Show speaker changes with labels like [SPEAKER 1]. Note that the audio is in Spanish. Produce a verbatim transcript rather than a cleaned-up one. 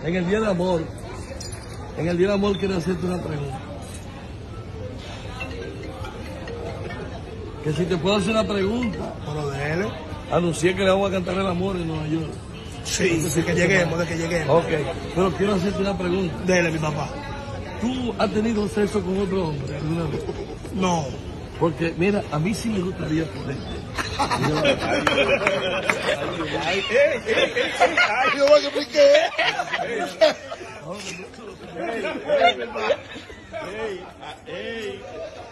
[SPEAKER 1] En el Día del Amor, en el Día del Amor quiero hacerte una pregunta. Que si te puedo hacer una pregunta.
[SPEAKER 2] Bueno, déjele.
[SPEAKER 1] Anuncié que le vamos a cantar el amor en Nueva York.
[SPEAKER 2] Sí, no sé de que lleguemos, de que lleguemos.
[SPEAKER 1] Ok, pero quiero hacerte una pregunta.
[SPEAKER 2] Dele, mi papá.
[SPEAKER 1] ¿Tú has tenido sexo con otro hombre alguna vez?
[SPEAKER 2] No.
[SPEAKER 1] Porque, mira, a mí sí me gustaría ponerte.
[SPEAKER 2] Ay, ay, ey, ey, ey, ey, ay, yo voy a explicar. Ey, ey, ey, ey.